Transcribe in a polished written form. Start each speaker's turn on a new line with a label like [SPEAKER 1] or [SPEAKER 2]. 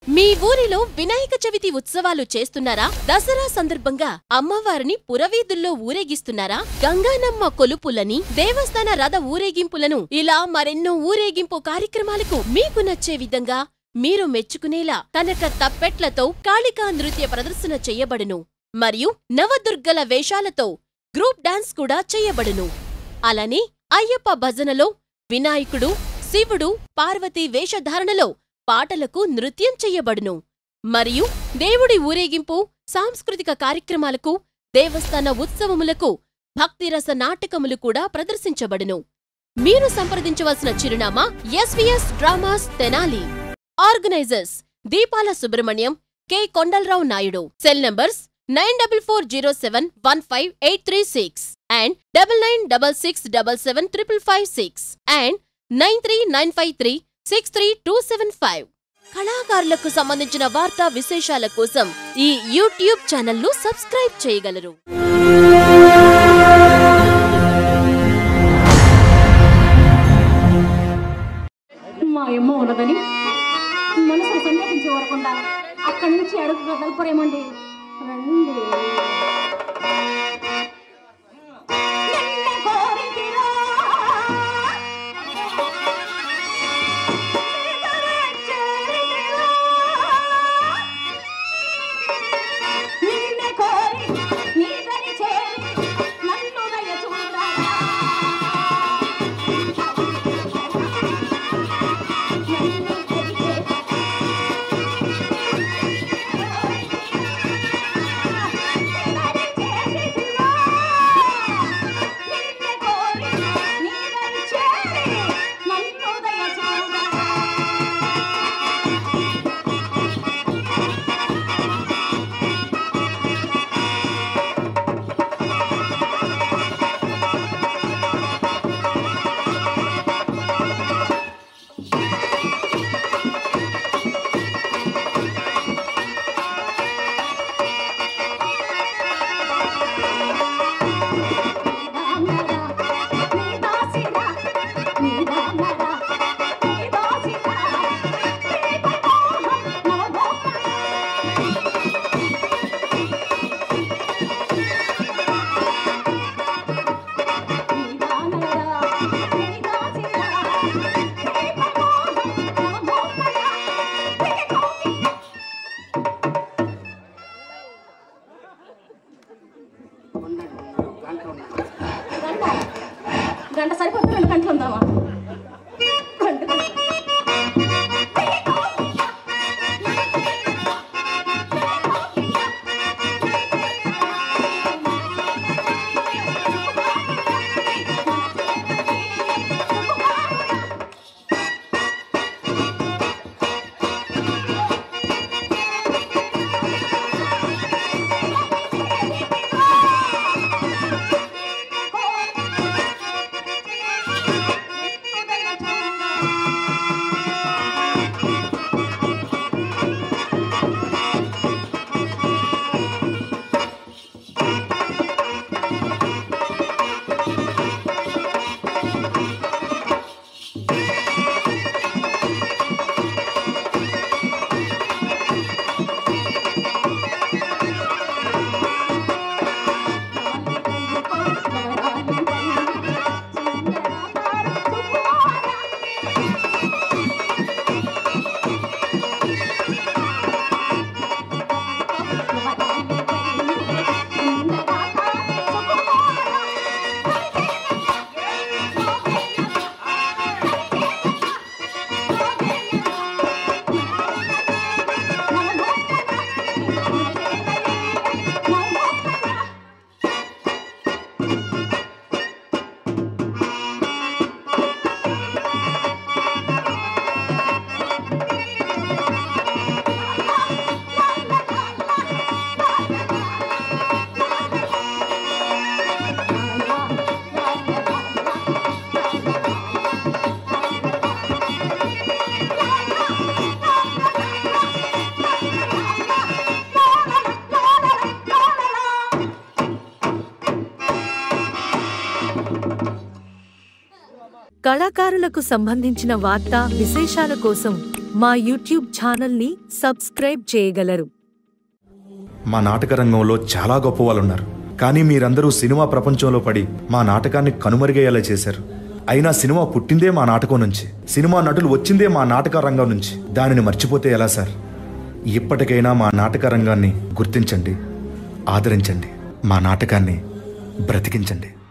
[SPEAKER 1] మీ ఊరిలో వినాయక చవితి ఉత్సవాలు చేస్తున్నారా? దసరా సందర్భంగా అమ్మవారిని పురవీధుల్లో ఊరేగిస్తున్నారా? గంగానమ్మ కొలుపులని, దేవస్థాన రథ ఊరేగింపులను ఇలా మరెన్నో ఊరేగింపు కార్యక్రమాలకు మీకు నచ్చే విధంగా మీరు మెచ్చుకునేలా కనక తప్పెట్లతో కాళికా నృత్య ప్రదర్శన చెయ్యబడును. మరియు నవదుర్గల వేషాలతో గ్రూప్ డాన్స్ కూడా చెయ్యబడును. అలానే అయ్యప్ప భజనలో వినాయకుడు, శివుడు, పార్వతీ వేషధారణలో పాటలకు నృత్యం చెయ్యబడును. మరియు దేవుడి ఊరేగింపు, సాంస్కృతిక కార్యక్రమాలకు, దేవస్థాన ఉత్సవములకు భక్తిరస నాటకములు కూడా ప్రదర్శించబడును. మీరు సంప్రదించవలసిన చిరునామా SVSdramastenali. Organisers Deepala Subrahmanyam, K. Kondalarao Naidu. Cell numbers 9407155836 and 9966775556 and 939536325. కళాకారులకు సంబంధించిన వార్తా విశేషాల కోసం ఈ యూట్యూబ్ ఛానల్ను సబ్స్క్రైబ్ చేయగలరు.
[SPEAKER 2] మా అమ్మ ఉన్నదని మనసు సందేహించే వరకుండా అక్కడి నుంచి అడుగు కదలపరేమండి. రండి. గంట సరిపోతుంది, 2 గంటలు ఉందామా?
[SPEAKER 3] కళాకారులకు సంబంధించిన వార్తా విశేషాల కోసం మా యూట్యూబ్ ఛానల్ని సబ్స్క్రైబ్ చేయగలరు.
[SPEAKER 4] మా నాటక రంగంలో చాలా గొప్ప వాళ్ళు ఉన్నారు. కానీ మీరందరూ సినిమా ప్రపంచంలో పడి మా నాటకాన్ని కనుమరుగయ్యేలా చేశారు. అయినా సినిమా పుట్టిందే మా నాటకం నుంచి, సినిమా నటులు వచ్చిందే మా నాటక రంగం నుంచి. దానిని మర్చిపోతే ఎలా సార్? ఇప్పటికైనా మా నాటక రంగాన్ని గుర్తించండి, ఆదరించండి, మా నాటకాన్ని బ్రతికించండి.